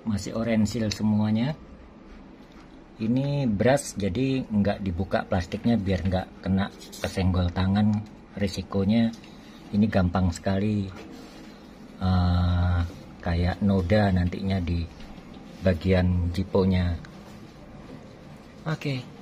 masih orensil semuanya. Ini brush, jadi nggak dibuka plastiknya biar nggak kena kesenggol tangan. Risikonya ini gampang sekali kayak noda nantinya di bagian jiponya. Oke.